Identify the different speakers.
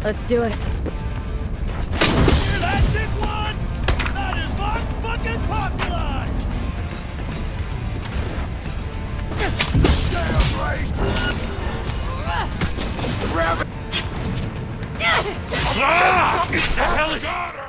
Speaker 1: Let's do it.
Speaker 2: That's it, one! That is my fucking popular! Damn right! Grab it!
Speaker 3: Ah! What the hell is...